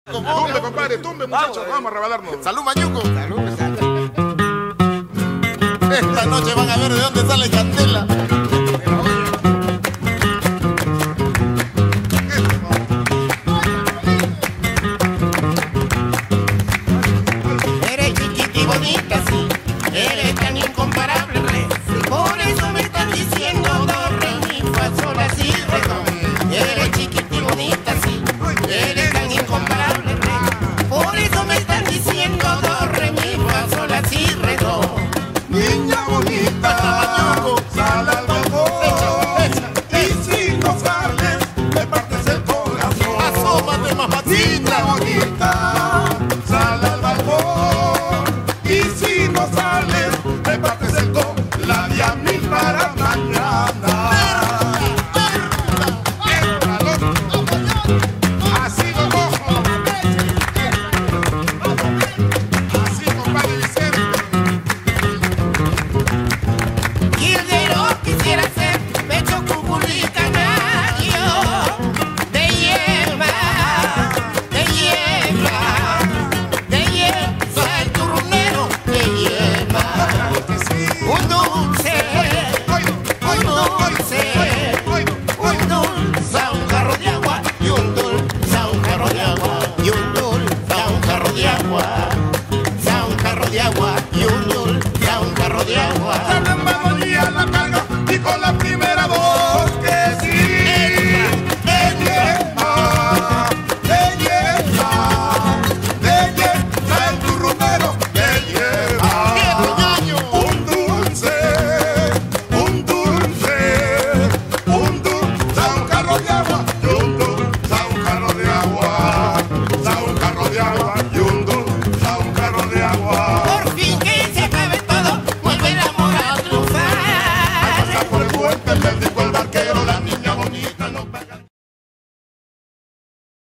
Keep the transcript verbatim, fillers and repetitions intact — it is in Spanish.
Tumbe, compadre, tumbe, muchachos, vamos, vamos a rebalarnos. Salud, Mañuco. Salud, salud. Esta noche van a ver de dónde sale Candela. Eres chiquita y bonita, sí. Eres tan incomparable, re. Por eso me están diciendo do, re, mi, fa, sol, la, si, re, do. Eres chiquita y bonita, sí. Eres tan incomparable, re. Por eso me están diciendo do, re, mi, fa, sol, la, si, re, do. Niña bonita, sal al balcón. Y si no sales, me partes el corazón. Asómate, mamacita. Niña bonita, sal al balcón. Y si no sales, me partes el corazón. La di a mí para mañana. Éntralo. Así lo cojo. Así, compadre Vicente. Guildero quisiera ser pecho, cucurri, canario. De hierba, de hierba, de hierba, el turronero, de hierba. Un dulce, un dulce, un dulce a un jarro de agua, y un dulce a un jarro de agua, y un dulce a un jarro de agua, a un jarro de agua, y un dulce a un jarro de agua. La melodía la carga y con la primera voz que sí. De hierba, de hierba, de hierba, el turrunero de hierba. Un dulce, un dulce, un dulce a un carro de agua, y un dulce a un carro de agua, a un carro de agua, y un dulce a un carro de agua.